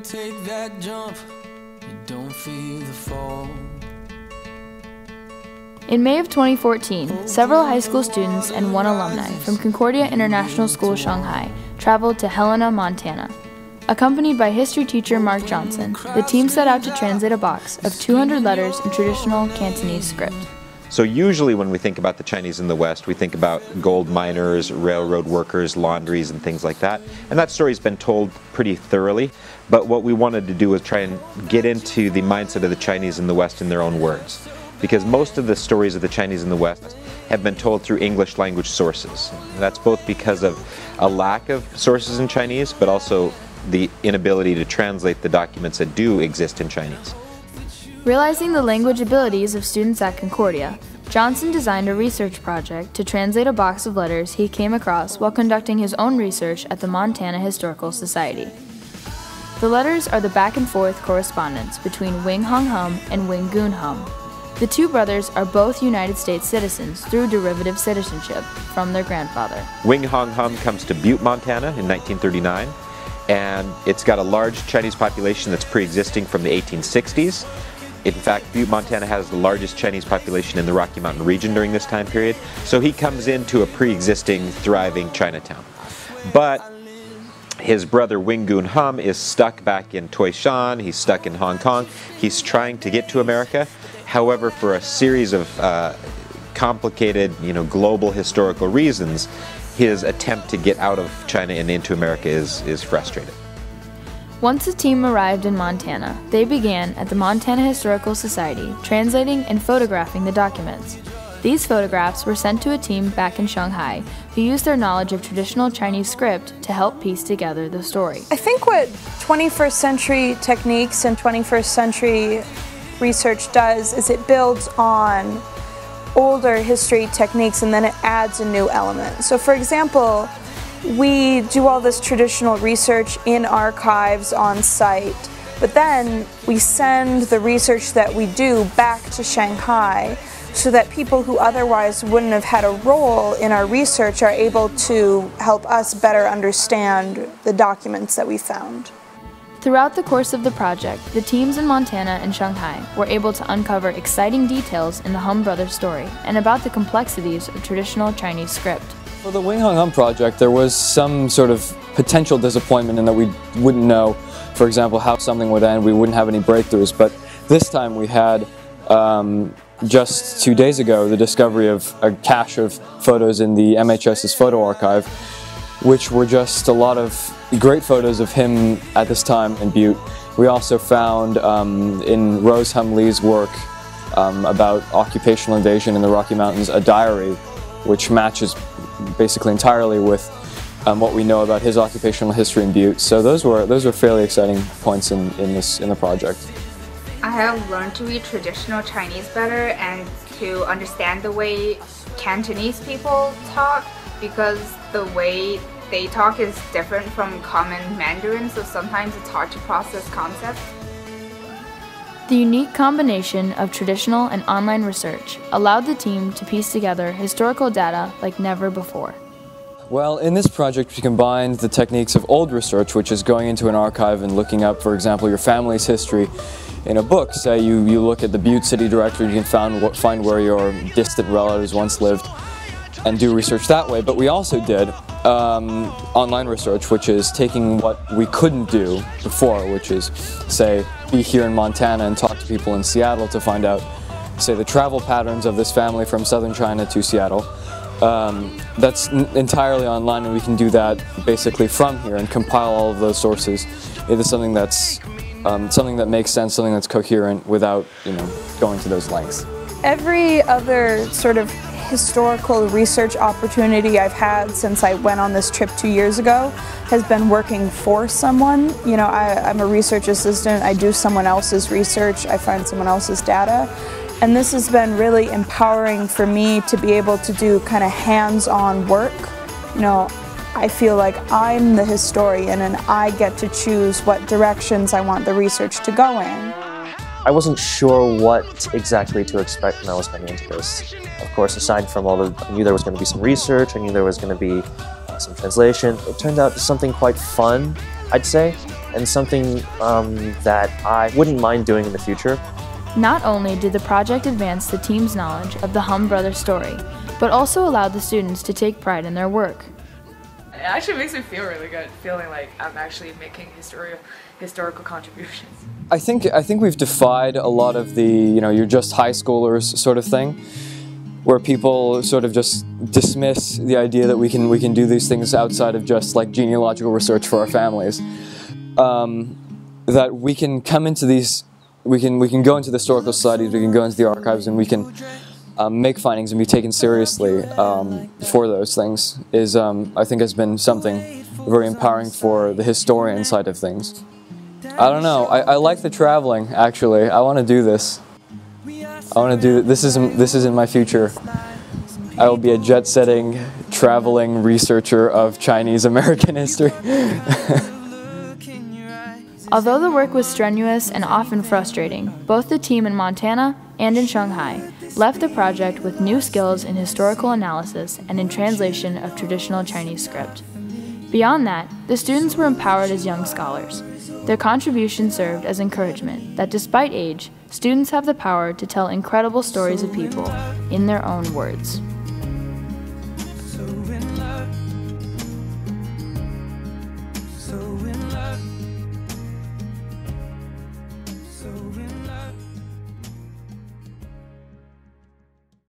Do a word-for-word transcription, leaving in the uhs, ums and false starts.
take that jump, you don't feel the fall. In May of twenty fourteen, several high school students and one alumni from Concordia International School Shanghai traveled to Helena, Montana. Accompanied by history teacher Mark Johnson, the team set out to translate a box of two hundred letters in traditional Cantonese script. So usually when we think about the Chinese in the West, we think about gold miners, railroad workers, laundries, and things like that. And that story's been told pretty thoroughly. But what we wanted to do was try and get into the mindset of the Chinese in the West in their own words. Because most of the stories of the Chinese in the West have been told through English language sources. And that's both because of a lack of sources in Chinese, but also the inability to translate the documents that do exist in Chinese. Realizing the language abilities of students at Concordia, Johnson designed a research project to translate a box of letters he came across while conducting his own research at the Montana Historical Society. The letters are the back and forth correspondence between Wing Hong Hum and Wing Goon Hum. The two brothers are both United States citizens through derivative citizenship from their grandfather. Wing Hong Hum comes to Butte, Montana in nineteen thirty-nine, and it's got a large Chinese population that's pre-existing from the eighteen sixties. In fact, Butte, Montana has the largest Chinese population in the Rocky Mountain region during this time period, so he comes into a pre-existing, thriving Chinatown. But his brother Wing Goon Hum is stuck back in Taishan, he's stuck in Hong Kong, he's trying to get to America. However, for a series of uh, complicated, you know, global historical reasons, his attempt to get out of China and into America is, is frustrated. Once the team arrived in Montana, they began at the Montana Historical Society translating and photographing the documents. These photographs were sent to a team back in Shanghai who used their knowledge of traditional Chinese script to help piece together the story. I think what twenty-first century techniques and twenty-first century research does is it builds on older history techniques and then it adds a new element. So for example, we do all this traditional research in archives on site, but then we send the research that we do back to Shanghai so that people who otherwise wouldn't have had a role in our research are able to help us better understand the documents that we found. Throughout the course of the project, the teams in Montana and Shanghai were able to uncover exciting details in the Hum brothers' story and about the complexities of traditional Chinese script. For the Wing Hong Hum project, there was some sort of potential disappointment in that we wouldn't know, for example, how something would end. We wouldn't have any breakthroughs, but this time we had, um, just two days ago, the discovery of a cache of photos in the M H S's photo archive, which were just a lot of great photos of him at this time in Butte. We also found um, in Rose Hum Lee's work um, about occupational invasion in the Rocky Mountains a diary which matches basically entirely with um, what we know about his occupational history in Butte. So those were those were fairly exciting points in, in this in the project. I have learned to read traditional Chinese better and to understand the way Cantonese people talk, because the way they talk is different from common Mandarin, so sometimes it's hard to process concepts. The unique combination of traditional and online research allowed the team to piece together historical data like never before. Well, in this project we combined the techniques of old research, which is going into an archive and looking up, for example, your family's history in a book. Say you, you look at the Butte City Directory, you can find, find where your distant relatives once lived and do research that way. But we also did um, online research, which is taking what we couldn't do before, which is, say, be here in Montana and talk to people in Seattle to find out, say, the travel patterns of this family from southern China to Seattle. Um, that's n entirely online, and we can do that basically from here and compile all of those sources into something that's um, something that makes sense, something that's coherent without, you know, going to those lengths. Every other sort of historical research opportunity I've had since I went on this trip two years ago has been working for someone. You know, I, I'm a research assistant, I do someone else's research, I find someone else's data. And this has been really empowering for me to be able to do kind of hands-on work. You know, I feel like I'm the historian and I get to choose what directions I want the research to go in. I wasn't sure what exactly to expect when I was getting into this. Of course, aside from all the, I knew there was going to be some research, I knew there was going to be uh, some translation. It turned out to something quite fun, I'd say, and something um, that I wouldn't mind doing in the future. Not only did the project advance the team's knowledge of the Hum brothers' story, but also allowed the students to take pride in their work. It actually makes me feel really good, feeling like I'm actually making historical historical contributions. I think I think we've defied a lot of the, you know, you're just high schoolers sort of thing, where people sort of just dismiss the idea that we can we can do these things outside of just like genealogical research for our families. Um, that we can come into these, we can we can go into the historical societies, we can go into the archives, and we can um, make findings and be taken seriously um, for those things. Is um, I think has been something very empowering for the historian side of things. I don't know. I, I like the traveling. Actually, I want to do this. I want to do this. Is this is in my future. I will be a jet-setting, traveling researcher of Chinese American history. Although the work was strenuous and often frustrating, both the team in Montana and in Shanghai left the project with new skills in historical analysis and in translation of traditional Chinese script. Beyond that, the students were empowered as young scholars. Their contribution served as encouragement that despite age, students have the power to tell incredible stories of people in their own words.